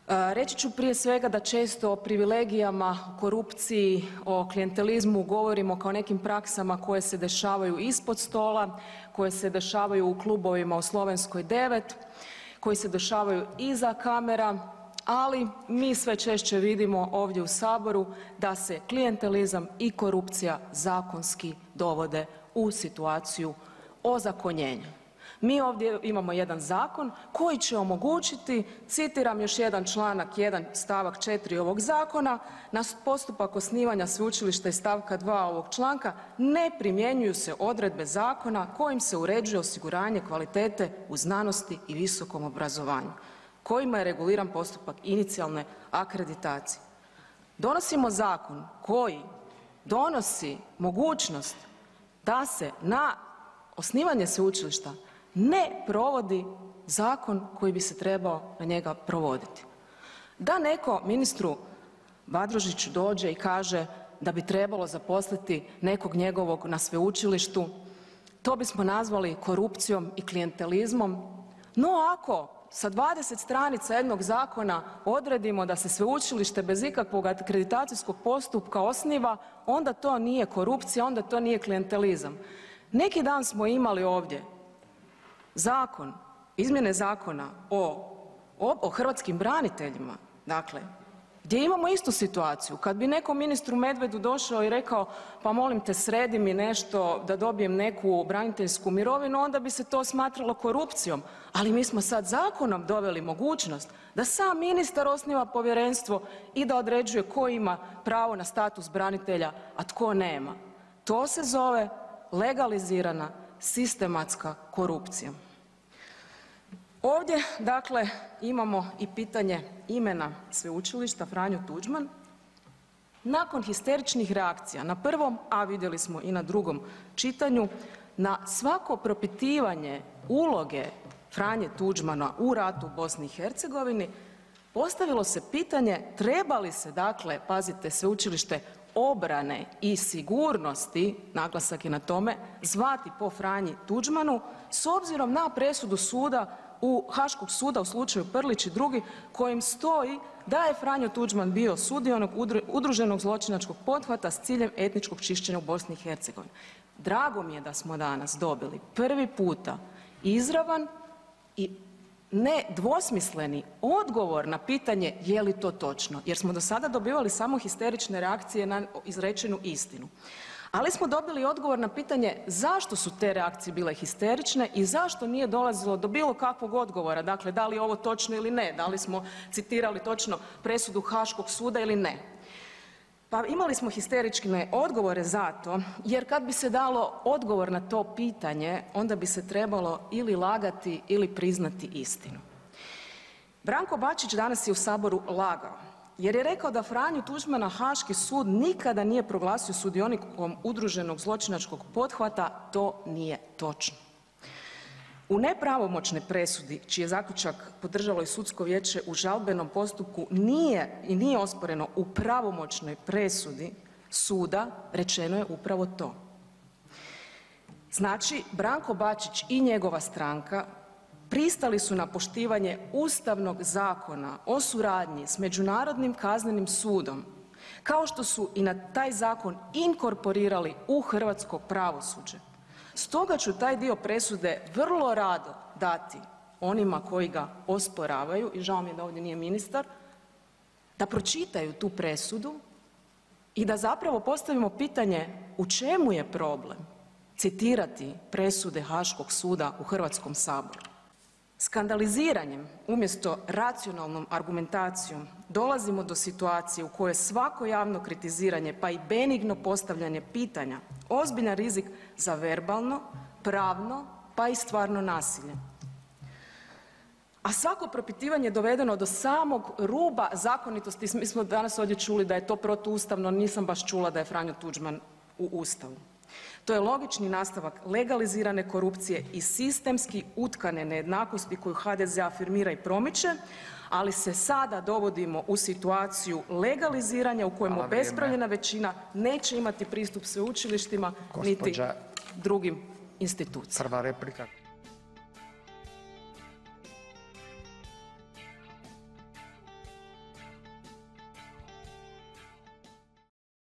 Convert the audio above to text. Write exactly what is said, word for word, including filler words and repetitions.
Reći ću prije svega da često o privilegijama, korupciji, o klijentelizmu govorimo kao nekim praksama koje se dešavaju ispod stola, koje se dešavaju u klubovima u Slovenskoj devet, koji se dešavaju iza kamera, ali mi sve češće vidimo ovdje u Saboru da se klijentelizam i korupcija zakonski dovode u situaciju ozakonjenja. Mi ovdje imamo jedan zakon koji će omogućiti, citiram još jedan članak jedan stavak četiri ovog zakona, na postupak osnivanja sveučilišta iz stavka dva ovog članka ne primjenjuju se odredbe zakona kojim se uređuje osiguranje kvalitete u znanosti i visokom obrazovanju, kojima je reguliran postupak inicijalne akreditacije. Donosimo zakon koji donosi mogućnost da se na osnivanje sveučilišta ne provodi zakon koji bi se trebao na njega provoditi. Da netko ministru Badružiću dođe i kaže da bi trebalo zaposliti nekog njegovog na sveučilištu, to bismo nazvali korupcijom i klijentelizmom, no ako sa dvadeset stranica jednog zakona odredimo da se sveučilište bez ikakvog akreditacijskog postupka osniva, onda to nije korupcija, onda to nije klijentelizam. Neki dan smo imali ovdje zakon, izmjene Zakona o, o, o hrvatskim braniteljima, dakle, gdje imamo istu situaciju. Kad bi nekom ministru Medvedu došao i rekao pa molim te sredi mi nešto da dobijem neku braniteljsku mirovinu, onda bi se to smatralo korupcijom, ali mi smo sad zakonom doveli mogućnost da sam ministar osniva povjerenstvo i da određuje tko ima pravo na status branitelja, a tko nema. To se zove legalizirana sistematska korupcija. Ovdje dakle imamo i pitanje imena sveučilišta Franjo Tuđman. Nakon histeričnih reakcija na prvom, a vidjeli smo i na drugom čitanju, na svako propitivanje uloge Franje Tuđmana u ratu u Bosni i Hercegovini postavilo se pitanje treba li se dakle, pazite, Sveučilište obrane i sigurnosti, naglasak je na tome, zvati po Franji Tuđmanu s obzirom na presudu suda u Haškog suda u slučaju Prlić i drugi kojim stoji da je Franjo Tuđman bio sudionik udruženog zločinačkog pothvata s ciljem etničkog čišćenja u Bosni i Hercegovini. Drago mi je da smo danas dobili prvi puta izravan i nedvosmisleni odgovor na pitanje je li to točno, jer smo do sada dobivali samo histerične reakcije na izrečenu istinu. Ali smo dobili odgovor na pitanje zašto su te reakcije bile histerične i zašto nije dolazilo do bilo kakvog odgovora, dakle da li je ovo točno ili ne, da li smo citirali točno presudu Haškog suda ili ne. Pa imali smo histerične odgovore zato jer kad bi se dalo odgovor na to pitanje, onda bi se trebalo ili lagati ili priznati istinu. Branko Bačić danas je u Saboru lagao jer je rekao da Franju Tuđmana Haški sud nikada nije proglasio sudionikom udruženog zločinačkog pothvata, to nije točno. U nepravomoćnoj presudi, čiji je zaključak podržalo i sudsko vijeće u žalbenom postupku, nije i nije osporeno u pravomoćnoj presudi suda, rečeno je upravo to. Znači, Branko Bačić i njegova stranka pristali su na poštivanje Ustavnog zakona o suradnji s Međunarodnim kaznenim sudom, kao što su i na taj zakon inkorporirali u hrvatsko pravosuđe. Stoga ću taj dio presude vrlo rado dati onima koji ga osporavaju i žao mi je da ovdje nije ministar, da pročitaju tu presudu i da zapravo postavimo pitanje u čemu je problem citirati presude Haškog suda u Hrvatskom saboru. Skandaliziranjem umjesto racionalnom argumentacijom dolazimo do situacije u kojoj svako javno kritiziranje pa i benigno postavljanje pitanja ozbiljan rizik za verbalno, pravno pa i stvarno nasilje. A svako propitivanje dovedeno do samog ruba zakonitosti, mi smo danas ovdje čuli da je to protuustavno, nisam baš čula da je Franjo Tuđman u Ustavu. To je logični nastavak legalizirane korupcije i sistemski utkane nejednakosti koju ha de ze afirmira i promiče, ali se sada dovodimo u situaciju legaliziranja u kojem obespravljena većina neće imati pristup sveučilištima niti drugim institucijama. Prva replika.